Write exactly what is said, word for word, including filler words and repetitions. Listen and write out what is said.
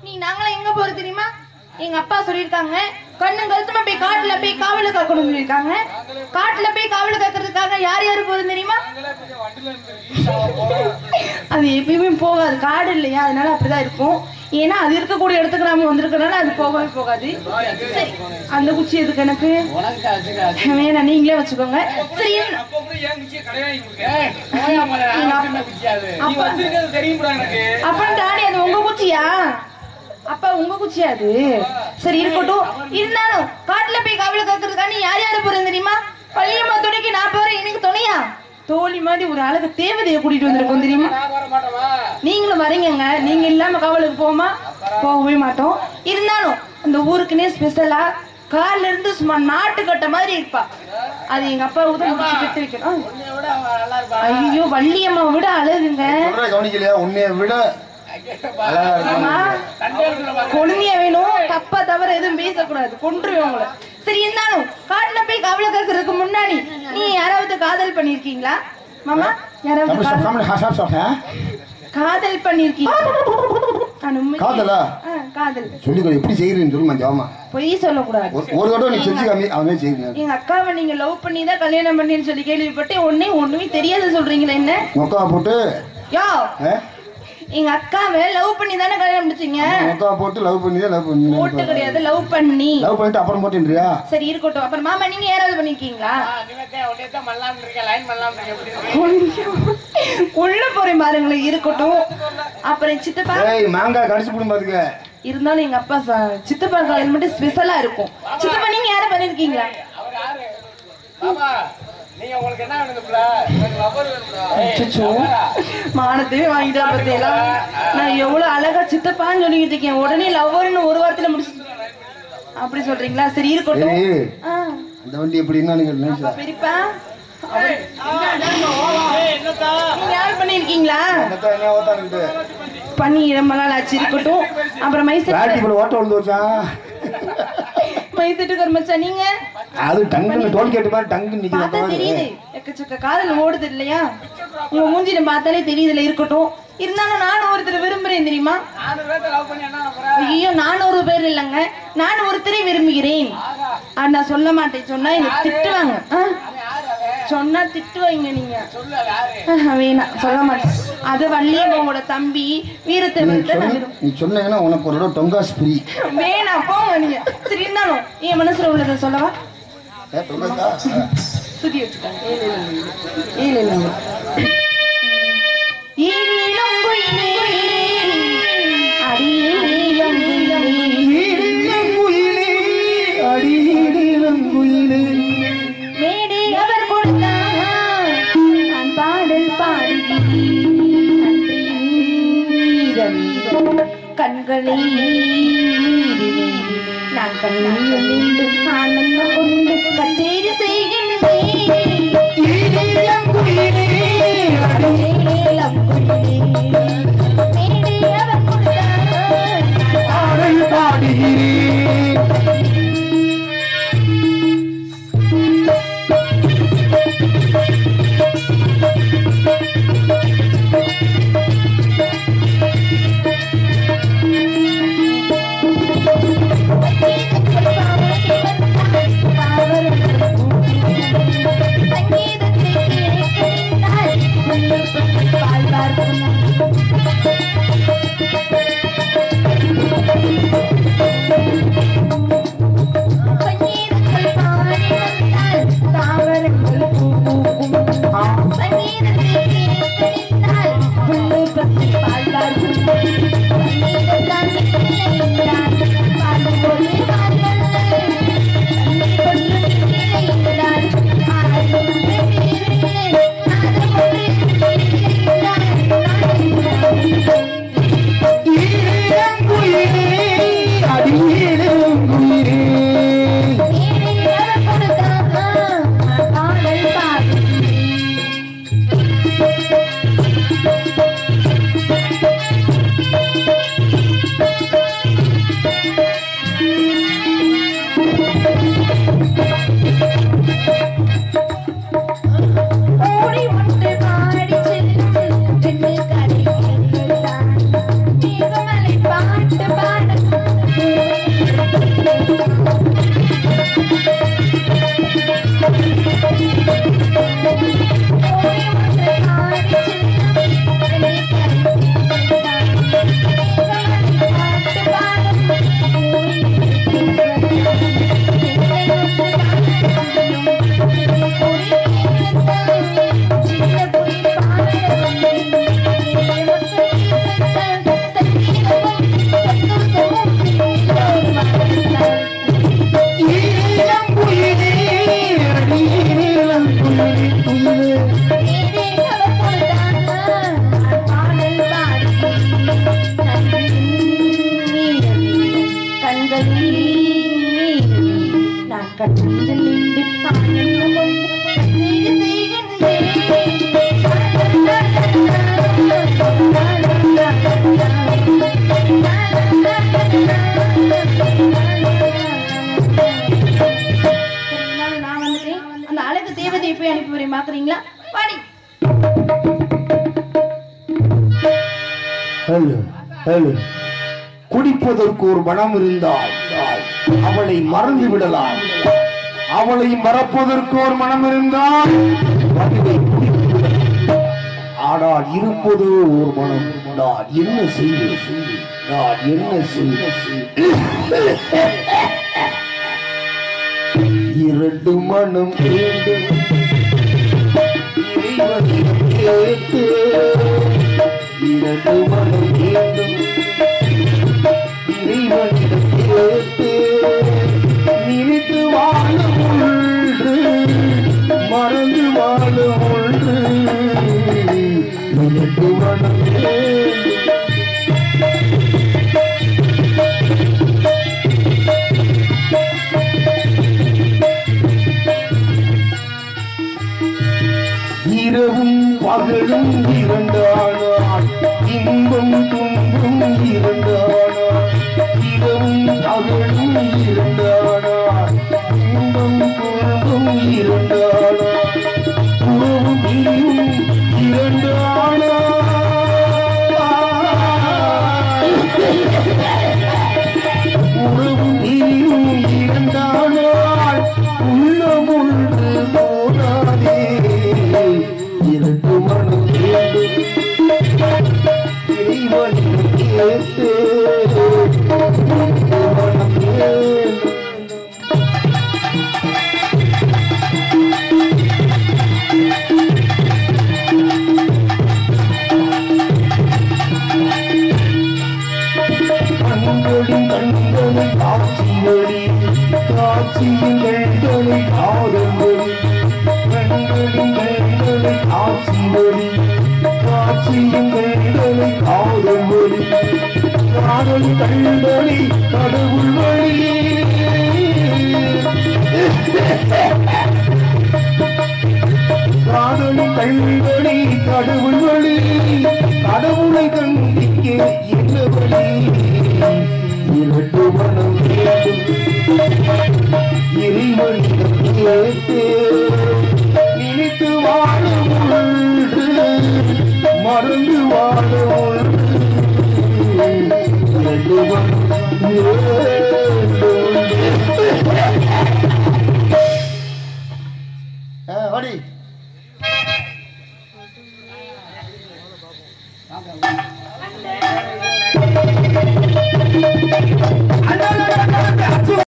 நீ நாங்களாம் எங்க போறது தெரியுமா? எங்க அப்பா சொல்லியிருக்காங்க கண்ணு கருத்துமா போய் காட்டுல போய் காவல காக்கணும் சொல்லியிருக்காங்க. காட்டுல போய் காவல காக்கிறதுக்காக யார் யாரு போறது தெரியுமா? அது எப்பயுமே போகாது, காடு இல்லையா, அதனால அப்படிதான் இருக்கும். ஏன்னா அது இருக்கக்கூடிய இடத்துக்கு நாம வந்திருக்கனால அது போகவே போகாது. சரி, அந்த குச்சி எதுக்கு எனக்கு வேணாம், நீங்களே வச்சுக்கோங்க. சரி, அப்ப டாடி அது உங்க குச்சியா? அப்பா உங்க குச்சியா அது? சரி இருக்கட்டும். இருந்தாலும் காட்டுல போய் காவல காக்கிறதுக்காண்டி யார் யாரு போறது தெரியுமா? பள்ளியம்மா துணைக்கு நான் போறேன். எனக்கு துணையா தோழி மாதிரி ஒரு அழகு தேவதையை கூட்டிட்டு வந்திருக்கோம் தெரியுமா? நீங்களும் வரீங்க, நீங்க இல்லாம காவலுக்கு போமா? போகவே மாட்டோம். இருந்தாலும் அந்த ஊருக்குன்னே ஸ்பெஷலா கால்ல இருந்து சும்மா நாட்டு கட்ட மாதிரி இருப்பா. அது எங்க அப்பா கட்டு வைக்கணும். ஐயோ, வள்ளியம்மா விட அழகுங்க. கவனிக்கலையா? உன்னைய விட கொழுமைய வேணும், தப்பா தவிர எதுவும் பேசக்கூடாது, கொன்றுவேன் உங்களை. சரி, இருந்தாலும் காட்டுல போய் கவலை கேட்கறதுக்கு முன்னாடி நீ யாராவது காதல் பண்ணிருக்கீங்களா மாமா? யாராவது காதல் பண்ணிருக்கீங்களா? காதலா? காதல் சொல்லிக்கோ, எப்படி செய்யறேன்னு சொல்லுமா ஜாமா. பொய் சொல்லக்கூடாது. ஒரு தடவை நீ செஞ்சு காமி, அவனே செய்யுங்க. எங்க அக்காவை நீங்க லவ் பண்ணி தான் கல்யாணம் பண்ணின்னு சொல்லி கேள்விப்பட்டு ஒன்னே ஒண்ணுமே தெரியாது சொல்றீங்களா? என்ன மொக்கா போட்டு யோ, எங்க அக்காவை லவ் பண்ணி தானே கல்யாணம் முடிச்சீங்க? மொக்கா போட்டு லவ் பண்ணி தான் லவ் பண்ணி போட்டு கிடையாது, லவ் பண்ணி. லவ் பண்ணிட்டு அப்புறம் போட்டுன்றியா? சரி இருக்கட்டும். அப்புறம் மாமா நீங்க யாராவது பண்ணிருக்கீங்களா? உள்ள போறேன் பாருங்களேன். இருக்கட்டும். அப்புறம் சித்தப்பா மாங்காய் கடிச்சு போடும் பாத்துக்க. இருந்தாலும் எங்க அப்பா சித்தப்பா காலையில் மட்டும் ஸ்பெஷலா இருக்கும். சித்தப்பா நீங்க யாரை பண்ணிருக்கீங்களா? மானத்தையே வாங்கிட்டா பத்தியா? நான் எவ்வளவு அழகா சித்தப்பான்னு சொல்லிக்கிட்டு இருக்கேன், உடனே லவ்வர்னு ஒரு வாரத்துல முடிச்சு அப்படி சொல்றீங்களா? சரி இருக்கட்டும். இந்த வண்டி எப்படின்னா பெரியப்பா யார் பண்ணிருக்கீங்களா? பண்ணி ரொம்ப நாள் ஆச்சு. இருக்கட்டும். அப்புறம் மைசூர் ஓட்ட வந்து வச்சா மைசூட்டுக்கு மச்சா நீங்க அது டங்கு டோல் கேட் மாதிரி டங்கு நிக்குது. தெரியுது, எக்கச்சக்க காதல் ஓடுது இல்லையா? உங்க மூஞ்சில பார்த்தாலே தெரியுதுல. இருக்கட்டும். இருந்தாலும் நானும் ஒருத்தர் விரும்புறேன் தெரியுமா? ஐயோ, நானூறு பேர் இல்லைங்க, நான் ஒருத்தரை விரும்புகிறேன். நான் சொல்ல மாட்டேன், சொன்னா எனக்கு திட்டுவாங்க. சொன்னா திட்டுவாங்க. நீங்க வேணாம், சொல்ல மாட்டேன். அது வள்ளியம்மாவோட தம்பி வீரத்தை நீ சொன்னீங்கன்னா உனக்கு ஒரு டொங்காஸ் ஃப்ரீ. வேணாம் போங்க நீங்க. சரி, இருந்தாலும் என் மனசுல உள்ளதை சொல்லவா? சுத்தி வச்சுட்டாங்க. மேடை அவர் கொடுத்தார், நான் பாடல் பாடுகிறேன். கண்களை நான் கண்ணீர் ஆனந்தம் கொண்டு கச்சேரி செய்கின்றேன். காதலி நான் கண்டு நின்று ஆனந்தம் கொண்டு நான் வந்துட்டேன். அந்த அழகு தேவதையை போய் அனுப்பி வரேன், பாக்குறீங்களா? பாடி. குடிப்பதற்கு ஒரு மனம் இருந்தால் அவளை மறந்து விடலாம். அவளை மறப்பதற்கு ஒரு மனம் இருந்தால் மதுவை குடித்து, ஆனால் இருப்பது ஒரு மனம். நான் என்ன செய்ய நான் என்ன செய்ய இரண்டு மனம் வேண்டும் இறைவனிடம் கேட்டு, இரண்டு மனம் வேண்டும் இறைவனிடம் கேட்டு, நினைத்து வாழ ஒன்று மறந்து வாழ ஒன்று, இரண்டு மனம் வேண்டும். இரவும் பகலும் இரண்டானாள், இன்பம் துன்பம் இரண்டானாள். இரவும் பகலும் இரண்டானாள், இன்பம் துன்பம் இரண்டானாள். உறவும் பிரிவும் இரண்டானாள், உறவும் பிரிவும் இரண்டானாள். உள்ளம் ஒன்று போனாதே இரண்டு மனம் வேண்டும் இறைவனிடம் கேட்டு, இரண்டு மனம் வேண்டும். கண்களின் கண்களை காட்சி ஒளி, காட்சியின் கண்களை காதல் ஒளி. கண்களின் கண்களை காட்சி ஒளி, காட்சியின் கண்களை காதல் ஒளி. காதல் கண்களை கடவுள் வழி, காதலின் கண்களை கடவுள் வழி. கடவுளை கண்டிக்க என்ன வழி? இரண்டு மனம் வேண்டும் இறைவனிடம் கேட்டு, நினைத்து வாழ ஒன்று மறந்து வாழ ஒன்று, இரண்டு மனம் வேண்டும்.